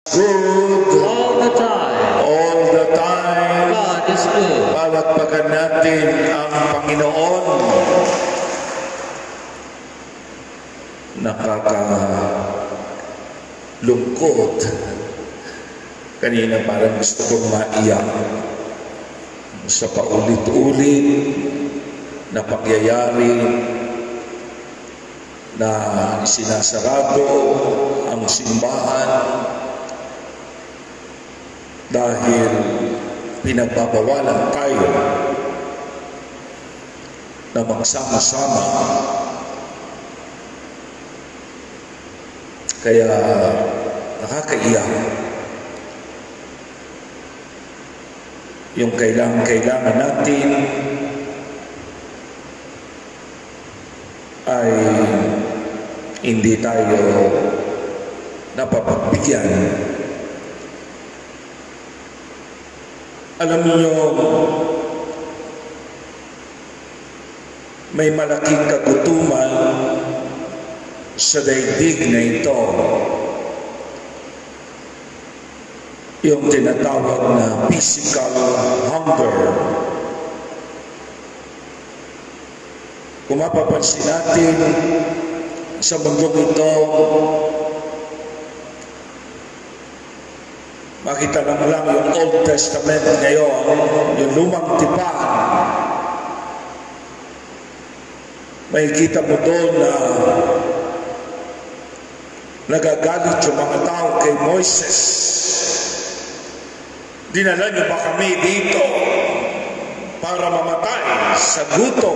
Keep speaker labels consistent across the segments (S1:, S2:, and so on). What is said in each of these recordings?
S1: good
S2: all the time.
S1: all the time.
S2: God is good.
S1: Palakpakan natin ang Panginoon. Nakakalungkot. Kanina parang gusto kong maiyak sa paulit-ulit na pangyayari na sinasarado ang simbahan dahil pinagbabawalan tayo na magsama-sama. Kaya nakakaiyak. Yung kailangan natin ay hindi tayo napapagbigyan. Alam niyo, may malaking kagutuman sa daigdig na ito. Yung tinatawag na physical hunger. Kung mapapansin natin sa mundong ito, makita lang yung Old Testament ngayon, yung lumang tipan. Makikita mo doon na nagagalit yung mga tao kay Moises. Dinala niyo ba kami dito para mamatay sa gutom?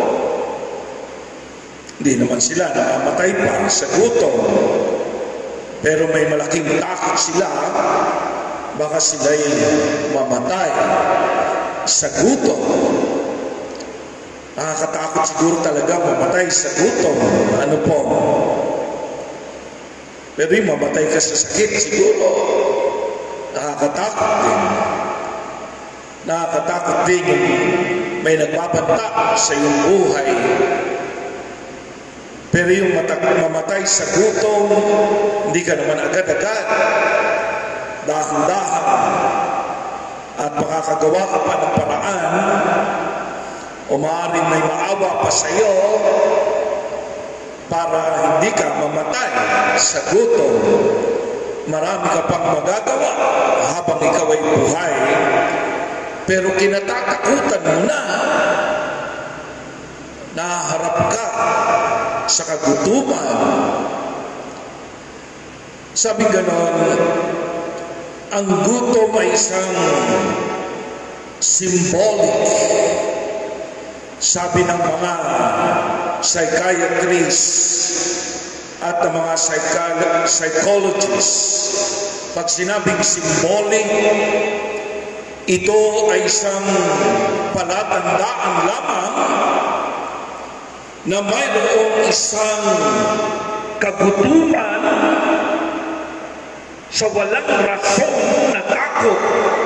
S1: Hindi naman sila namamatay pa sa gutom. Pero may malaking takot sila, baka sila'y mamatay sa gutom. Nakakatakot siguro talaga mamatay sa gutom. Ano po? Pero yung mamatay ka sa sakit siguro, nakakatakot din. Nakakatakot din yung may nagbabanta sa iyong buhay. Pero yung mamatay sa gutom, hindi ka naman agad-agad. Dahan-dahan. At makakagawa ka pa ng paraan o maaaring may maawa pa sa iyo para hindi ka mamatay sa gutom. Marami ka pang magagawa habang ikaw ay buhay, pero kinatatakutan mo na, naharap ka sa kagutuman. Sabi ganon, ang gutom ay isang symbolic. Sabi ng mga psychiatrists at ng mga psychologists, pag sinabing symbolic, ito ay isang palatandaan lamang na mayroong isang kagutuman sa walang rason na takot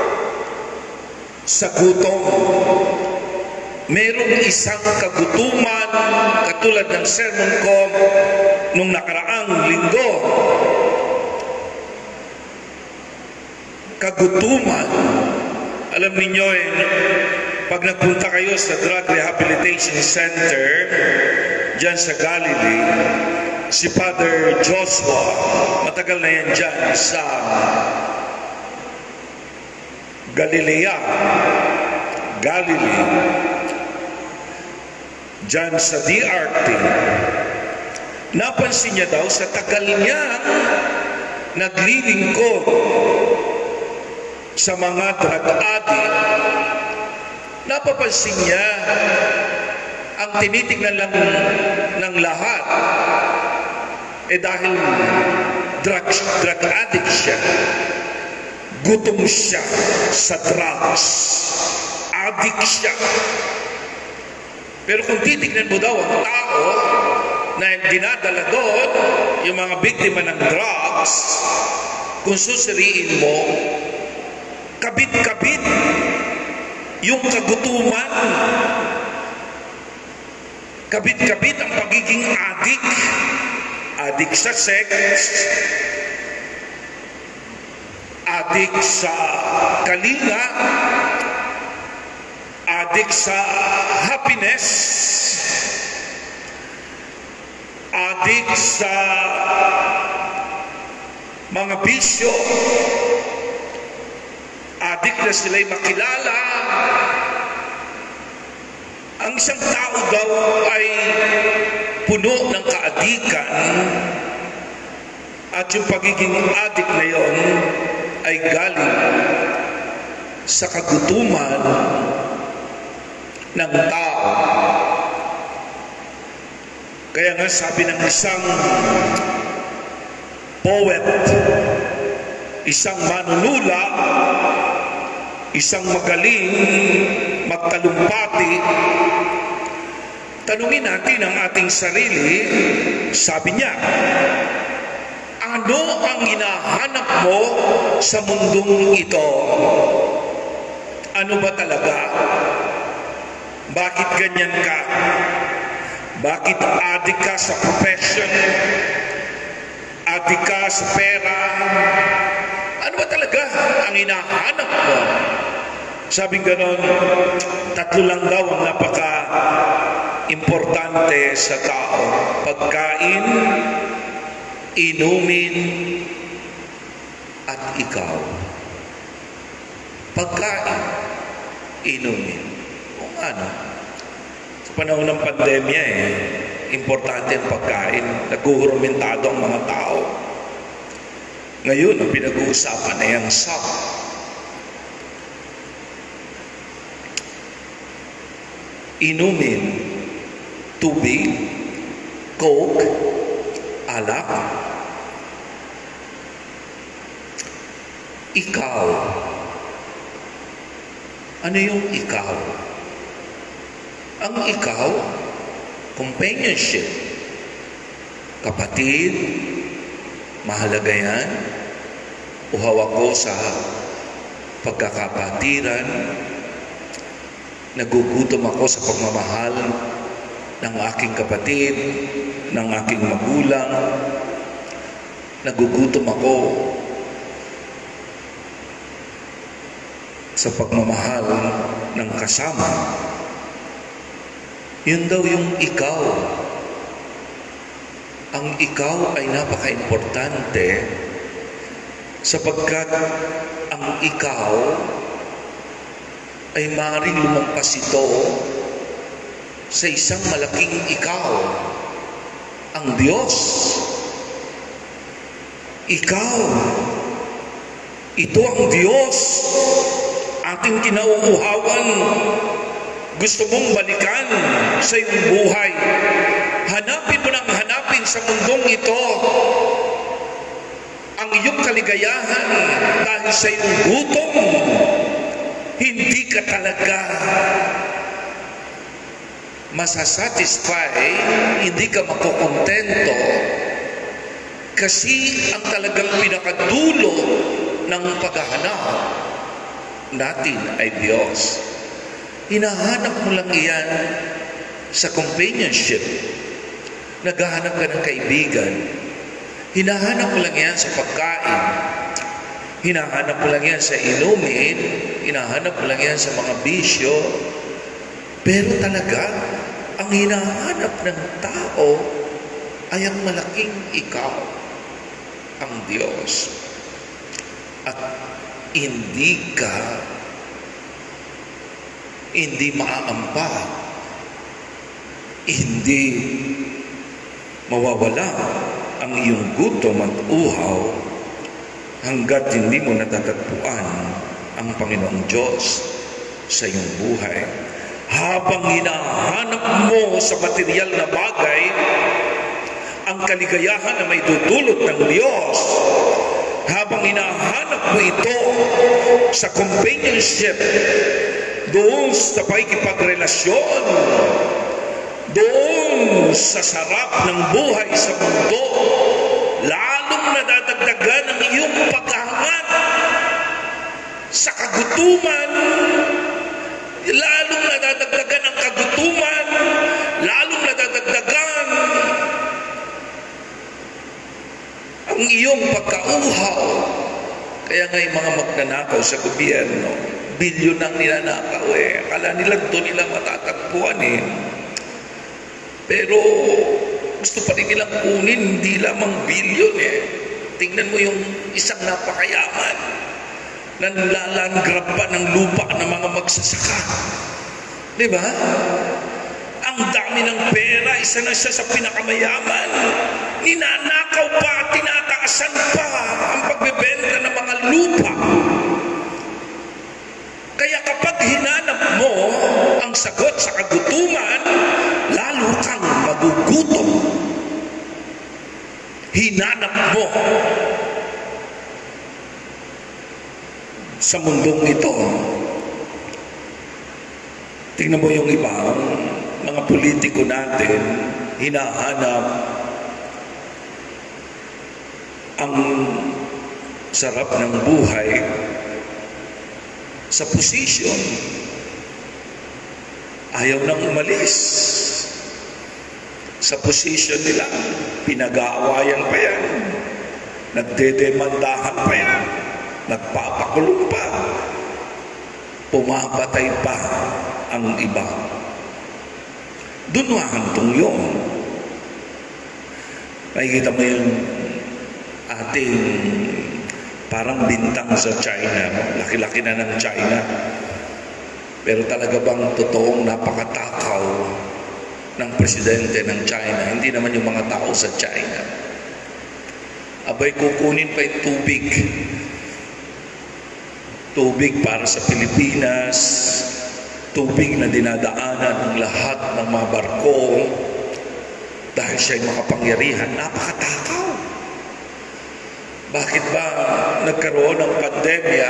S1: sa gutom. Mayroong isang kagutuman katulad ng sermon ko nung nakaraang linggo. Kagutuman. Alam niyo pag nagpunta kayo sa Drug Rehabilitation Center dyan sa Galilee, si Father Joshua, matagal na yan dyan sa Galilea, Galilee, dyan sa DRT. Napansin niya daw sa tagal niya naglilingkod sa mga drug addict, napapansin niya ang tinitignan lang ng lahat dahil drug addict siya, gutom siya sa drugs, addict siya. Pero kung titignan mo daw ang tao na dinadala doon, yung mga biktima ng drugs, kung susuriin mo, kabit-kabit yung kagutuman, kabit-kabit ang pagiging addict sa sex, adik sa kalinga, adik sa happiness, adik sa mga bisyo, adik na sila'y makilala. Ang isang tao daw ay puno ng kaadikan, at yung pagiging adik na yon ay galing sa kagutuman ng tao. Kaya nga sabi ng isang poet, isang manunula, isang magaling magtalumpati, tanungin natin ang ating sarili. Sabi niya, ano ang hinahanap mo sa mundong ito? Ano ba talaga? Bakit ganyan ka? Bakit adik ka sa profession? Adik ka sa pera? Ano ba talaga ang hinahanap mo? Sabing ganon, tatlo lang daw ang napaka-importante sa tao. Pagkain, inumin, at ikaw. Pagkain, inumin. O ano? Sa panahon ng pandemya importante ang pagkain. Naguhurmentado ang mga tao. Ngayon, ang pinag-uusapan ay ang SAP. Inumin, tubig, coke, alak. Ikaw. Ano yung ikaw? Ang ikaw, companionship. Kapatid, mahalaga yan. Uhaw ako sa pagkakapatiran. Nagugutom ako sa pagmamahal ng aking kapatid, ng aking magulang. Nagugutom ako sa pagmamahal ng kasama. Yun daw yung ikaw. Ang ikaw ay napaka-importante sapagkat ang ikaw ay maaaring lumampas ito sa isang malaking ikaw, ang Diyos. Ikaw, ito ang Diyos, ating kinauuhawan. Gusto mong balikan sa iyong buhay. Hanapin mo ng hanapin sa mundong ito ang iyong kaligayahan dahil sa iyong gutom. Hindi ka talaga masasatisfy, hindi ka makukontento kasi ang talagang pinakadulo ng paghahanap natin ay Diyos. Hinahanap mo lang iyan sa companionship. Naghahanap ka ng kaibigan. Hinahanap mo lang yan sa pagkain. Hinahanap mo lang yan sa inumin. Hinahanap mo lang yan sa mga bisyo. Pero talaga, ang hinahanap ng tao ay ang malaking ikaw, ang Diyos. At hindi maaampa, hindi mawawala ang iyong gutom at uhaw hanggat hindi mo natatagpuan ang Panginoong Diyos sa iyong buhay. Habang hinahanap mo sa material na bagay ang kaligayahan na may dudulot ng Diyos, habang hinahanap mo ito sa companionship, doon sa pakikipagrelasyon, doon sa sarap ng buhay sa mundo, lalong nadadagdagan ang iyong paghahangat sa kagutuman, lalong nadadagdagan ang kagutuman, lalong nadadagdagan ang iyong pagkauhaw Kaya nga yung mga magnanakaw sa gobyerno, bilyon ang ninanakaw eh. Akala nila doon nila matatagpuan eh. Pero gusto pa rin nilang kunin, hindi lamang bilyon eh. Tingnan mo yung isang napakayaman na nilalangrab pa ng lupa ng mga magsasaka. Diba? Ang dami ng pera, isa na siya sa pinakamayaman. Ninanakaw pa, tinataasan pa ang pagbebenta ng mga lupa. Kaya kapag hinanap mo ang sagot sa kagutuman, lalo kang magugutom. Hinanap mo sa mundong ito. Tingnan mo yung ibang mga politiko natin, hinahanap ang sarap ng buhay sa posisyon. Ayaw nang umalis sa posisyon nila. Pinag-aawayan pa yan. Nagdedemandahan pa yan. Nagpapakulong pa. Pumabatay pa ang iba. Doon mahantong yun. Makikita mo yung ating parang bintang sa China. Laki-laki na ng China. Pero talaga bang totoong napakatakaw ng presidente ng China? Hindi naman yung mga tao sa China. Abay, kukunin pa yung tubig. Tubig para sa Pilipinas. Tubig na dinadaanan ng lahat ng mga barko. Dahil siya'y makapangyarihan. Napakatakaw. Bakit ba nagkaroon ng pandemya?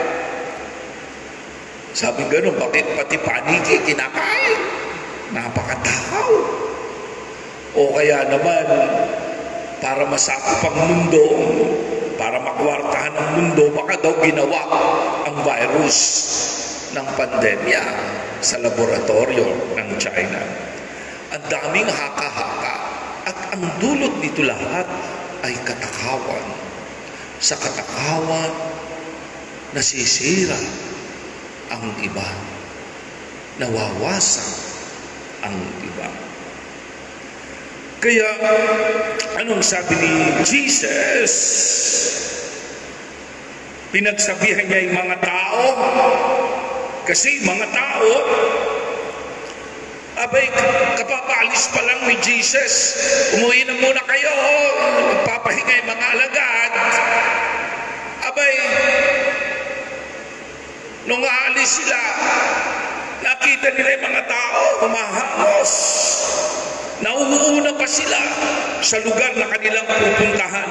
S1: Sabi gano'n, bakit pati paniki kinakain? Napakatakaw. O kaya naman, para masakop ang mundo, para makwartahan ang mundo, baka daw ginawa ang virus ng pandemya sa laboratorio ng China. Ang daming haka-haka. At ang dulot nito lahat ay katakawan. Sa katakawan, nasisira ang iba. Nawawasak ang iba. Kaya, anong sabi ni Jesus? Pinagsabihan niya yung mga tao. Kasi mga tao, abay, kapapaalis pa lang ni Jesus, umuwi na muna kayo, magpapahinga yung mga alagad. Abay, nung aalis sila, nakita nila yung mga tao, humahangos. Nauuna pa sila sa lugar na kanilang pupuntahan.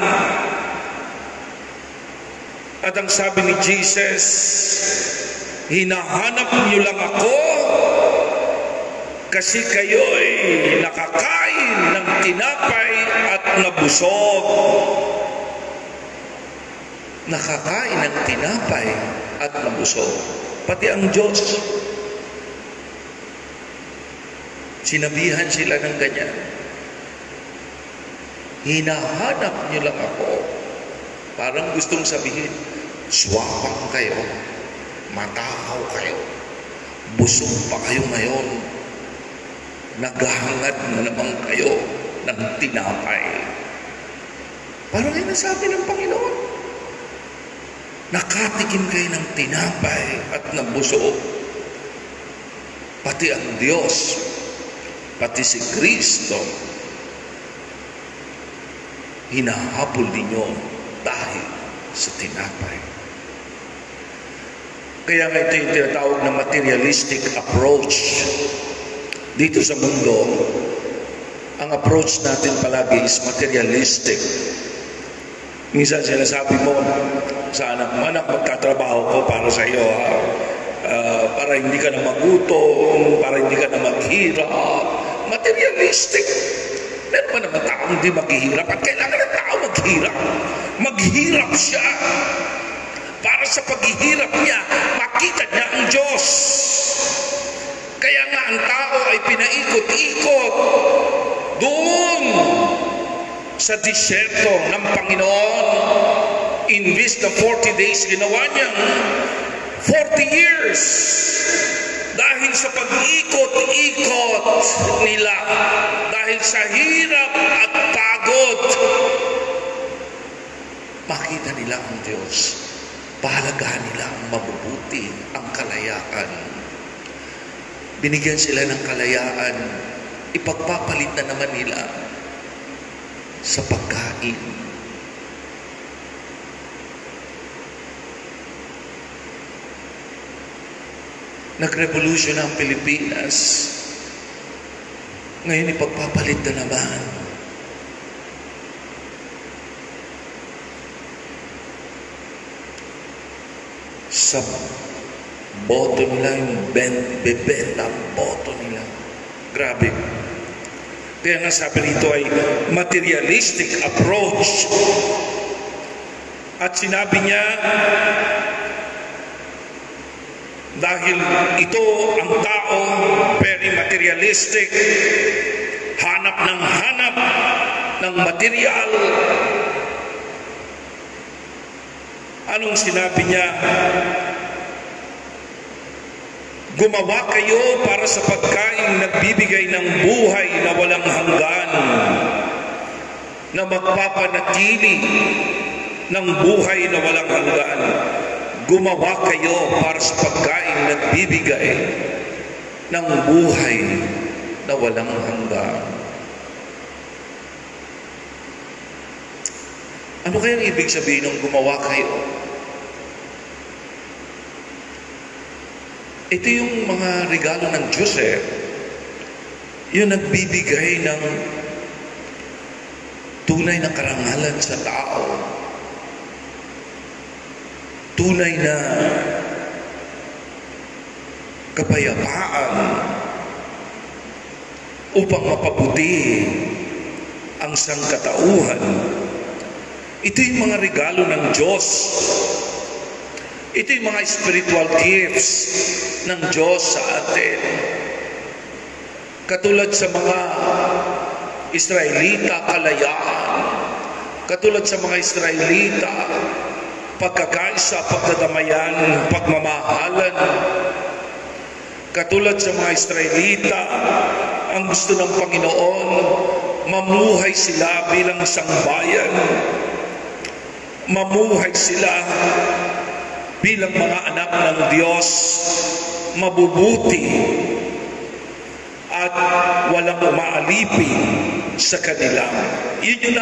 S1: At ang sabi ni Jesus, hinahanap niyo lang ako kasi kayo'y nakakain ng tinapay at nabusog. Nakakain ng tinapay at nabusog. Pati ang Diyos. Sinabihan sila ng ganyan. Hinahanap niyo lang ako. Parang gustong sabihin, swapang kayo. Matakaw kayo. Busog pa kayo ngayon. Naghahangad na naman kayo ng tinapay. Parang ay nasabi ng Panginoon. Nakatikim kayo ng tinapay at nabusog. Pati ang Diyos, pati si Kristo, hinahabol ninyo dahil sa tinapay. Kaya nga ito yung tinatawag na materialistic approach. Dito sa mundo, ang approach natin palagi is materialistic. Minsan sinasabi mo sa anak mo, anak, magtatrabaho ko para sa iyo, para hindi ka na magutom, para hindi ka na maghirap. Materialistic. Meron pa naman tao hindi maghihirap at kailangan ng tao maghirap. Maghirap siya para sa paghihirap niya, makita niya ang Diyos. Kaya nga ang tao ay pinaikot-ikot doon sa disyerto ng Panginoon. Imbis na 40 days, ginawa niyang 40 years. Dahil sa pag-ikot-ikot nila, dahil sa hirap at pagod, makita nila ang Diyos. Pahalagahan nila ang mabubuti, ang kalayaan. Binigyan sila ng kalayaan, ipagpapalit na naman nila sa pagkain. Nagrevolusyon ang Pilipinas. Ngayon ipagpapalit na naman. Sa boto nila, yung bebenta ang boto nila. Grabe. Kaya nga sabi rito ay materialistic approach. At sinabi niya, dahil ito ang tao, very materialistic, hanap ng material. Anong sinabi niya? Gumawa kayo para sa pagkain nagbibigay ng buhay na walang hanggan, na magpapanatili ng buhay na walang hanggan. Gumawa kayo para sa pagkain nagbibigay ng buhay na walang hanggan. Ano kayang ibig sabihin ng gumawa kayo? Ito yung mga regalo ng Diyos yung nagbibigay ng tunay na karangalan sa tao. Tunay na kapayapaan upang mapabuti ang sangkatauhan. Ito yung mga regalo ng Diyos. Ito yung mga spiritual gifts ng Diyos sa atin. Katulad sa mga Israelita, kalayaan. Katulad sa mga Israelita, pagkakaisa, pagdadamayan, pagmamahalan. Katulad sa mga Israelita, ang gusto ng Panginoon, mamuhay sila bilang isang bayan. Mamuhay sila bilang mga anak ng Diyos, mabubuti at walang umaalipin sa kanila. Yun yung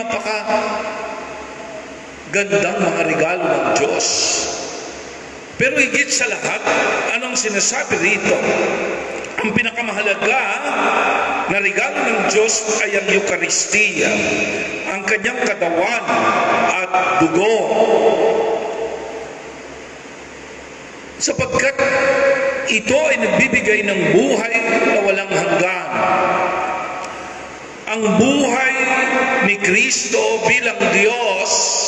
S1: gandang mga regalo ng Diyos. Pero higit sa lahat, anong sinasabi rito? Ang pinakamahalaga na regalo ng Diyos ay ang Eucharistia, ang kanyang katawan at dugo. Sapagkat ito ay nagbibigay ng buhay na walang hanggan. Ang buhay ni Kristo bilang Diyos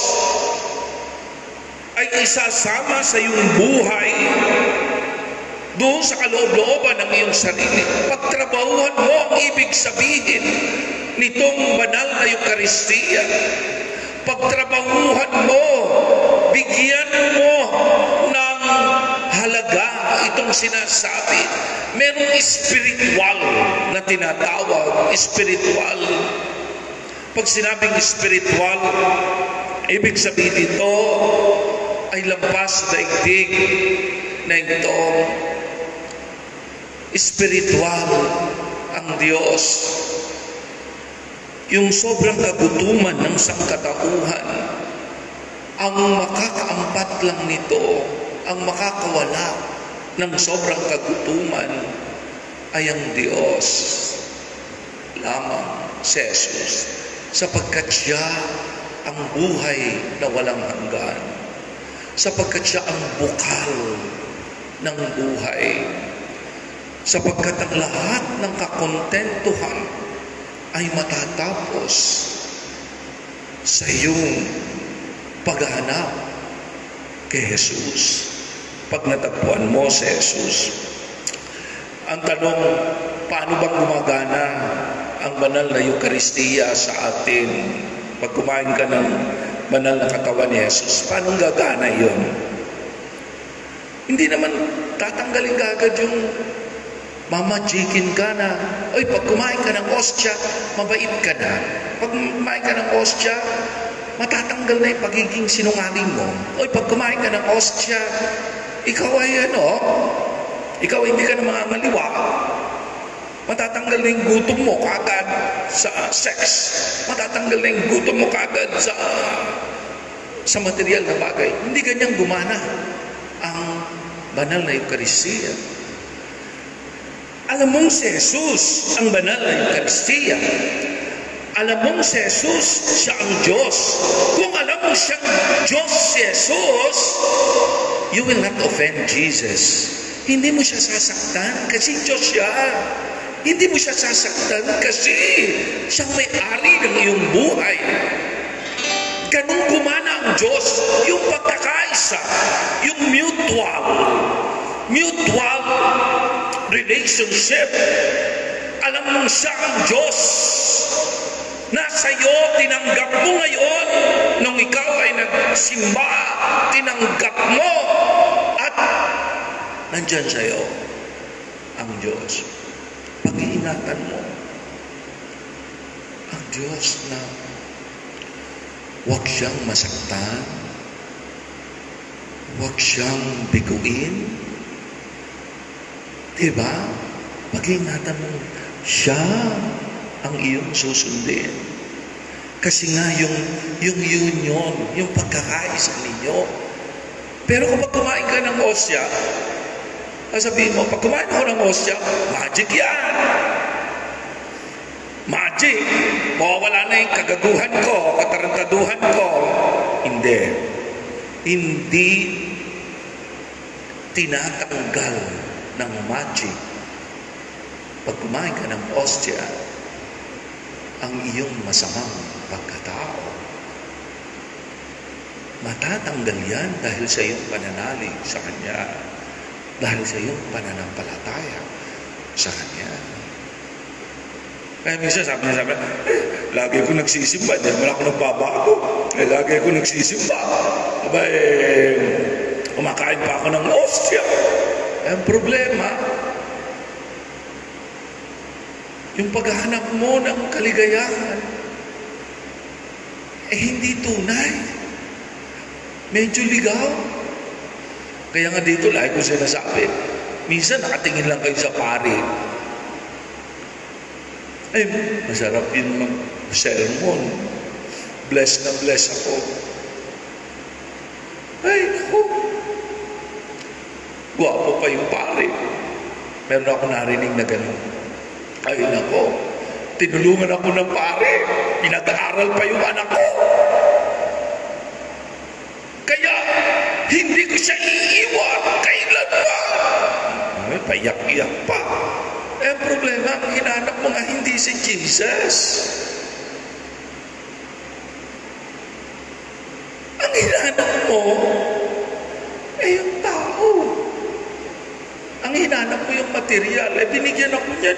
S1: ay isasama sa iyong buhay doon sa kaloob-looban ng iyong sarili. Pagtrabahuhan mo ang ibig sabihin nitong banal na Eucharistia. Pagtrabahuhan mo, bigyan mo ng halaga itong sinasabi. Merong spiritual na tinatawag, spiritual. Pag sinabing spiritual, ibig sabihin ito ay lampas sa daigdig na ito. Spiritual ang Diyos. Yung sobrang kagutuman ng sangkatauhan, ang makakaampat lang nito, ang makakawala ng sobrang kagutuman ay ang Diyos lamang, si Jesus, sapagkat siya ang buhay na walang hanggan, sapagkat siya ang bukal ng buhay, sapagkat ang lahat ng kakontentuhan ay matatapos sa iyong paghahanap kay Jesus. Pag natagpuan mo si Jesus. Ang tanong, paano bang gumagana ang banal na Eucharistia sa atin? Pag kumain ka ng banal na katawan ni Jesus. Paano gagana yun? Hindi naman tatanggalin agad yung mamajikin ka na, oy, pag kumain ka ng ostya, mabait ka na. Pag kumain ka ng ostya, matatanggal na yung pagiging sinungaling mo. Oy, pag kumain ka ng ostya, ikaw ay ikaw hindi ka na mangangaliwa. Matatanggal na yung gutom mo kaagad sa sex. Matatanggal na yung gutom mo kaagad sa material na bagay. Hindi ganyang gumana ang banal na Eucharistia. Alam mong si Jesus ang banal na Eucharistia. Alam mong si Jesus, siya ang Diyos. Kung alam mo siyang Diyos si Jesus, you will not offend Jesus. Hindi mo siya sasaktan kasi Diyos siya. Hindi mo siya sasaktan kasi siyang may-ari ng iyong buhay. Ganun gumana ang Diyos, yung pagkakaisa, yung mutual relationship. Alam mo siya ang Diyos. Nasa iyo, tinanggap mo ngayon. Nung ikaw ay nagsimba, tinanggap mo. At nandyan sa iyo ang Diyos. Pag-iingatan mo ang Diyos na huwag siyang masaktan, huwag siyang biguin. Diba? Pag-iingatan mo, siya ang iyong susundin. Kasi nga yung union, yung pagkakaisa ninyo. Pero kapag kumain ka ng ostya, sabihin mo, pag kumain ako ng ostya, magic yan. Magic. Mawawala na yung kagaguhan ko, katarantaduhan ko. Hindi. Hindi tinatanggal ng magic. Pag kumain ka ng ostya, ang iyong masamang pagkatao. Matatanggal yan dahil sa iyong pananalig sa Kanya. Dahil sa iyong pananampalataya sa Kanya. Kaya minsan sabi niya, lagi ko nagsisimba, hindi naman ako nagbabago. Lagi ko nagsisimba. Kumakain pa ako ng ostya. Ang problema, yung paghahanap mo ng kaligayahan, hindi tunay. Medyo ligaw. Kaya nga dito, lagi ko sinasabi, minsan nakatingin lang kayo sa pari. Ay, masarap yun mag-sermon. Blessed na blessed ako. Ay, naku. Guwapo pa yung pari. Meron ako narinig na gano'n. Ay, nako. Tinulungan ako ng pari. Pinag-aaral pa yung anak ko. Kaya, hindi ko siya iiwan kailan ba? Ay, payak-iyak pa. Ang problema, ang hinanap mo nga hindi si Jesus. Ang hinanap mo, yung tao. Ang hinanap mo yung material, binigyan ako niyan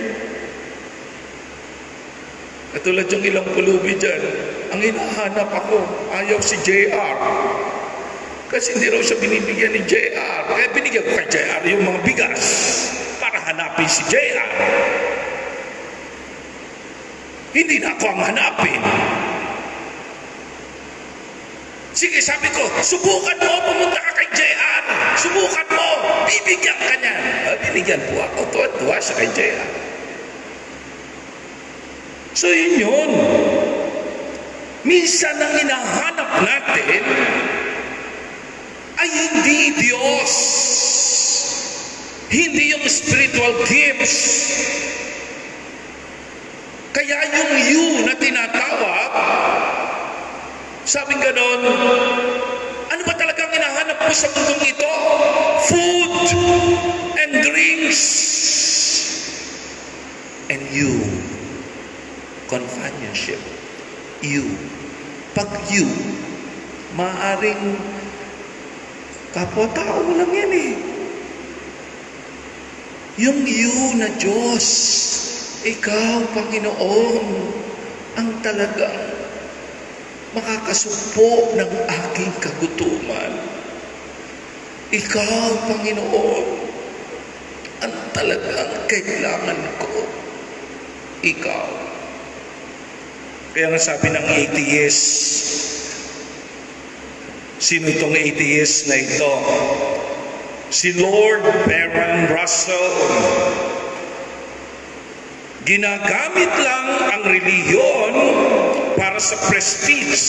S1: Katulad yung ilang pulubi dyan, ang hinahanap ako, ayaw si JR. Kasi hindi raw siya binibigyan ni JR. Kaya binigyan ko kay JR yung mga bigas para hanapin si JR. Hindi na ako ang hanapin. Sige, sabi ko, subukan mo, pumunta ka kay JR. Subukan mo, bibigyan ka niya. Binigyan po ako, tuwa-tuwa siya kay JR. So yun. Minsan ang hinahanap natin ay hindi Diyos. Hindi yung spiritual gifts. Kaya yung you na tinatawag, sabing ganon, ano ba talagang hinahanap mo sa mundong ito? Food and drinks. And you, companionship. You. Pag you, maaaring kapwa-tao lang yan Yung you na Diyos, ikaw, Panginoon, ang talagang makakasugpo ng aking kagutuman. Ikaw, Panginoon, ang talagang kailangan ko. Ikaw. Kaya nga sabi ng atheist, sino itong atheist na ito? Si Lord Baron Russell. Ginagamit lang ang relihiyon para sa prestige.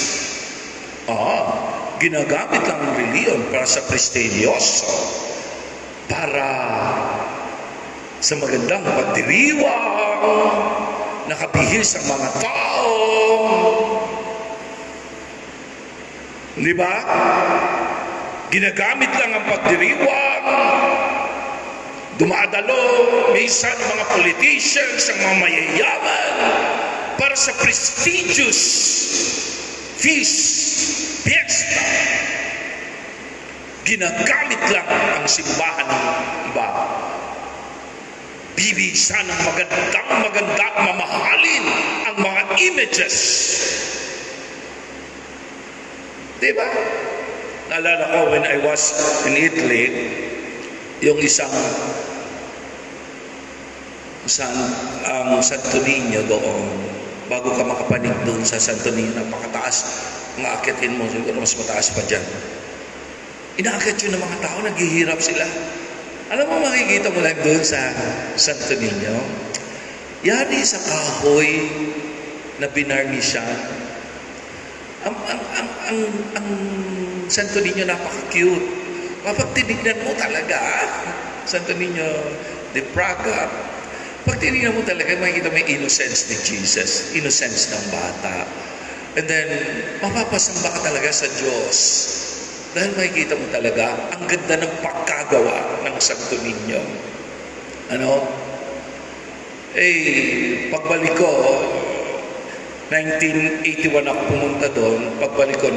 S1: Ginagamit lang ang relihiyon para sa prestigyoso, para sa magandang pagdiriwang, nakabihis ang mga tao. Di ba? Ginagamit lang ang pagdiriwang, dumadalo minsan mga politicians, ang mga mayayaman para sa prestigious feast, fiesta. Ginagamit lang ang simbahan ng iba. Bibisan ng magandang mamahalin ang mga images. Diba? Naalala ko when I was in Italy, yung isang Santo Niño doon, bago ka makapanig doon sa Santo Niño, napakataas ang aakitin mo, siguro mas mataas pa dyan. Inaakit yun ng mga tao, naghihirap sila. Alam mo, makikita mo lang doon sa Santo Niño, yari sa kahoy na binarnisyan. Ang Santo Niño napaka-cute. Kapag tinignan mo talaga, Santo Niño de Praga, pag tinignan mo talaga, makikita mo yung innocence ni Jesus, innocence ng bata. And then, mapapasamba ka talaga sa Diyos. Dahil makikita mo talaga, ang ganda ng pagkagawa ng Santo Niño. Pagbalik ko, 1981 ako pumunta doon, pagbalik ko,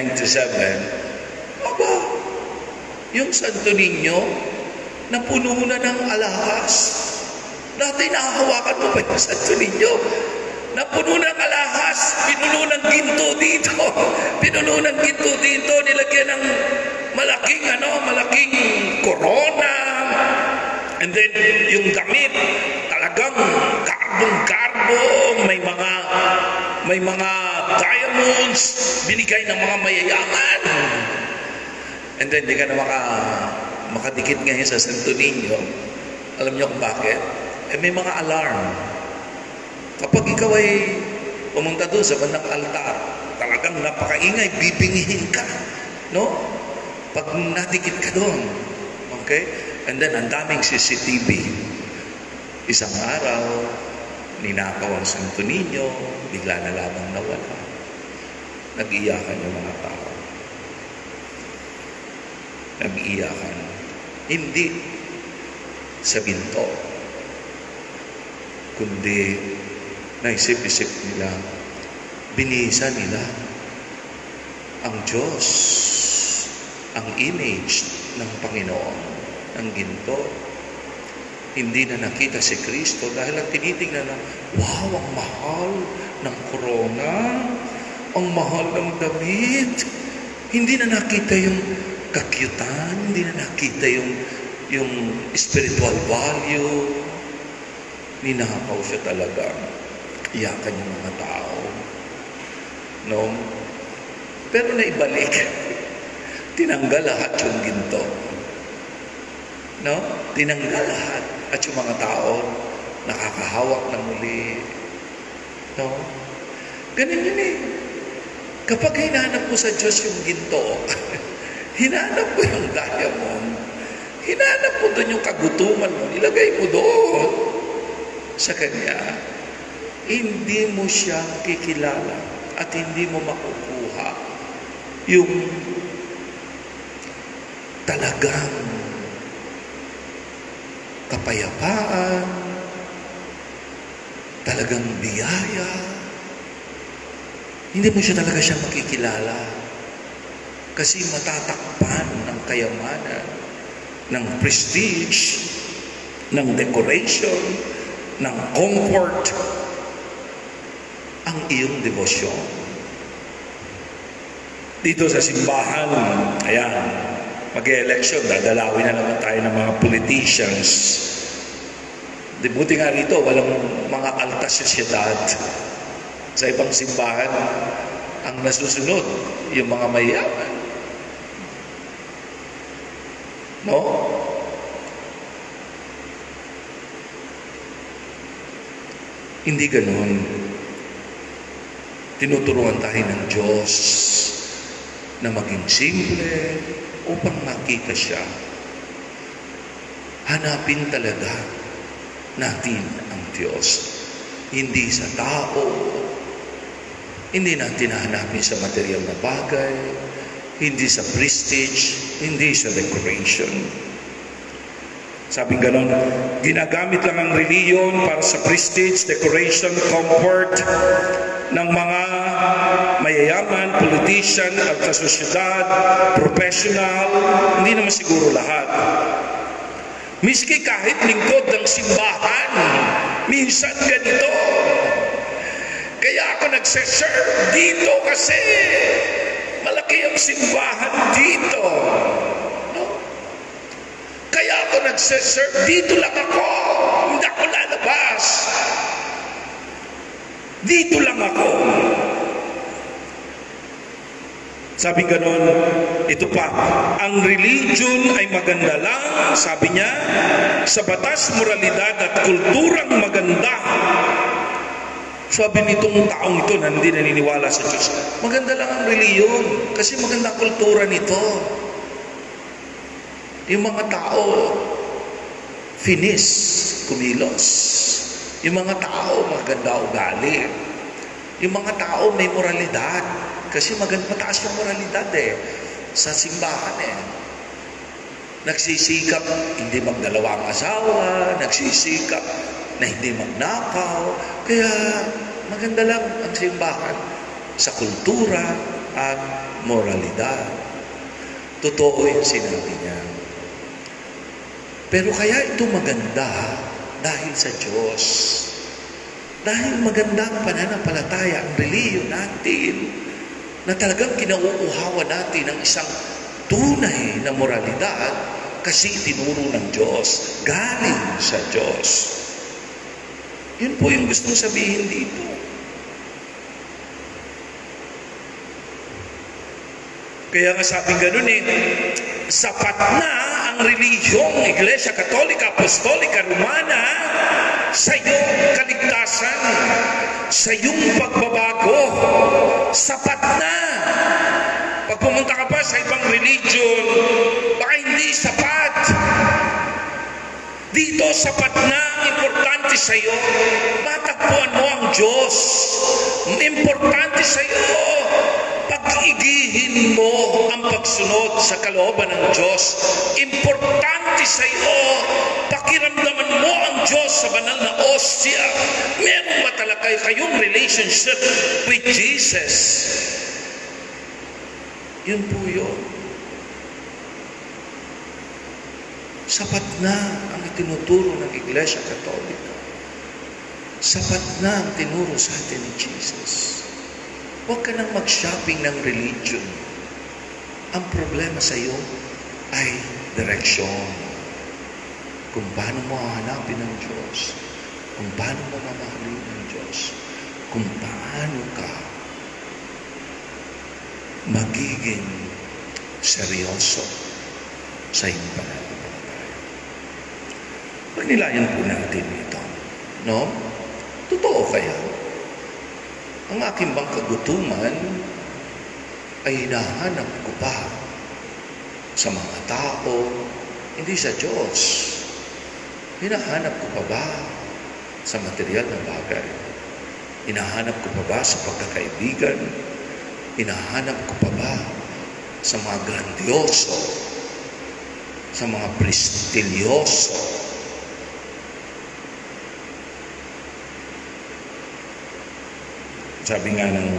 S1: 1997, yung Santo Niño, napuno na ng alahas. Dati nahahawakan mo pa yung Santo Niño. Napuno ng alahas, pinuno ng ginto dito. Pinuno ng ginto dito, nilagyan ng malaking corona. And then, yung damit, talagang karbong-karbong, may mga diamonds, binigay ng mga mayayaman. And then, di ka na makadikit ngayon sa Santo Niño. Alam niyo kung bakit? May mga alarm. Kapag ikaw ay pumunta doon sa bandang altar, talagang napakaingay, bibingihin ka. No? Pag nadikit ka doon. Okay? And then, ang daming CCTV. Isang araw, ninakaw ang Santo Niño, bigla na lamang nawala. Nag-iyakan yung mga tao. Nag-iyakan. Hindi sa ginto, kundi naisip-isip nila, binisa nila ang Diyos, ang image ng Panginoon, ng ginto. Hindi na nakita si Kristo dahil ang tinitingnan na, wow, ang mahal ng korona, ang mahal ng damit. Hindi na nakita yung kakyutan, hindi na nakita yung spiritual value. Ninakaw siya talaga. Iyakan yung mga tao. No? Pero naibalik. Tinanggal lahat yung ginto. No? Tinanggal lahat. At yung mga tao, nakakahawak na muli. No? Ganun yun eh. Kapag hinanap mo sa Diyos yung ginto, hinanap mo yung diamond, hinanap mo doon yung kagutuman mo, ilagay mo doon sa Kanya, hindi mo siya kikilala at hindi mo makukuha yung talagang kapayapaan, talagang biyaya. Hindi mo siya talaga siya makikilala kasi matatakpan ng kayamanan, ng prestige, ng decoration, ng comfort ang iyong debosyon. dito sa simbahan, ayan, mag-election, dadalawin na naman tayo ng mga politicians. Di buti nga rito, walang mga alta sosyedad. Sa ibang simbahan, ang nasusunod, yung mga mayayaman. No? Hindi ganun. Tinuturuan tayo ng Diyos na maging simple upang makita siya. Hanapin talaga natin ang Diyos. Hindi sa tao. Hindi natin hahanapin sa material na bagay. Hindi sa prestige. Hindi sa decoration. Sabing ganon, ginagamit lang ang reliyon para sa prestige, decoration, comfort ng mga mayayaman, politician, alta sosyedad, professional. Hindi naman siguro lahat. Miski kahit lingkod ng simbahan, minsan ganito. Kaya ako nagse-serve dito kasi malaki ang simbahan dito. No? Kaya ako nagse-serve dito lang ako. Hindi ako lalabas. Dito lang ako. Sabi ganon, ito pa, ang religion ay maganda lang, sabi niya, sa batas, moralidad at kulturang maganda. Sabi nitong taong ito na hindi naniniwala sa Diyos, maganda lang ang reliyon kasi maganda ang kultura nito. Yung mga tao, finis, kumilos. Yung mga tao, maganda ugali. Yung mga tao, may moralidad. Kasi mataas yung moralidad sa simbahan Nagsisikap hindi magdalawang asawa, nagsisikap na hindi magnakaw. Kaya maganda lang ang simbahan sa kultura at moralidad. Totoo yung sinabi niya. Pero kaya ito maganda dahil sa Diyos. Dahil maganda ang pananampalataya, ang reliyon natin, na talagang kinauuhawa natin ng isang tunay na moralidad kasi tinuro ng Diyos, galing sa Diyos. Yun po yung gustong sabihin dito. Kaya nga sabing ganun sapat na ang relihiyong Iglesia Katolika, Apostolika, Romana sa iyong kaligtasan, sa iyong pagbabago. Sapat na. Pag pumunta ka pa sa ibang religion, baka hindi sapat. Dito sapat na. Importante sa iyo, matagpuan mo ang Diyos. Importante sa iyo, pag-igihin mo ang pagsunod sa kalooban ng Diyos. Importante sa iyo, pakiramdaman mo ang Diyos sa banal na ostia. Meron ba talaga kayong relationship with Jesus? Yun po yun. Sapat na ang itinuturo ng Iglesia Katolika. Sapat na ang tinuro sa atin ni Jesus. Huwag ka nang mag-shopping ng religion. Ang problema sa iyo ay direksyon. Kung paano mo hahanapin ng Diyos. Kung paano mo mamahalin ng Diyos. Kung paano ka magiging seryoso sa iyong pananampalataya. Pagnilayan po natin ito. No? Totoo kaya? Ang aking bang kagutuman ay hinahanap ko pa sa mga tao, hindi sa Diyos. Hinahanap ko pa ba sa material na bagay? Hinahanap ko pa ba sa pagkakaibigan? Hinahanap ko pa ba sa mga grandioso, sa mga prestilyoso? Sabi nga ng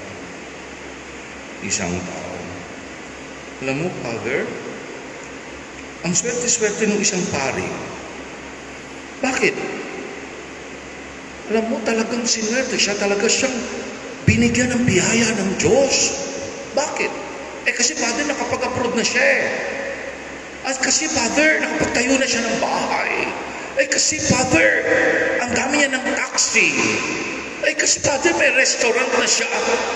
S1: isang tao, alam mo, Father, ang swerte-swerte ng isang pari. Bakit? Alam mo, talagang sinwerte siya, talaga siyang binigyan ng biyaya ng Diyos. Bakit? kasi Father, nakapag-abroad na siya eh. At kasi Father, nakapagtayo na siya ng bahay. Ay kasi Father, ang dami niya ng taxi. Ay kasi Father, may restaurant na siya.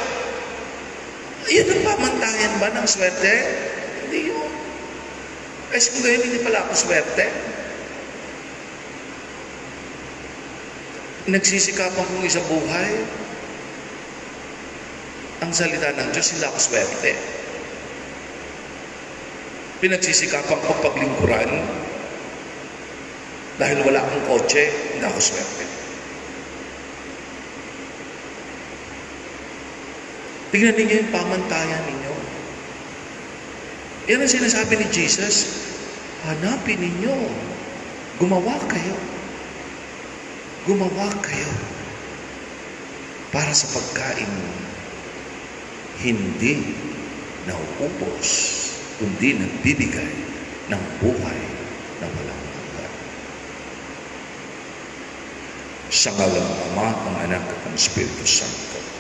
S1: Yan ang pamantayan ba ng swerte? Hindi yun. Ay kung ganyan, hindi pala ako swerte. Nagsisikapan kong isa buhay. Ang salita ng Diyos, hindi ako swerte. Pinagsisikapan ko paglingkuran dahil wala akong kotse, hindi ako swerte. Tingnan ninyo yung pamantayan ninyo. Yan ang sinasabi ni Jesus, hanapin ninyo, gumawa kayo para sa pagkain hindi nauubos, kundi nagbibigay ng buhay na walang hanggan. Sa ngalan ng Ama, ng Anak at ng Espiritu Santo.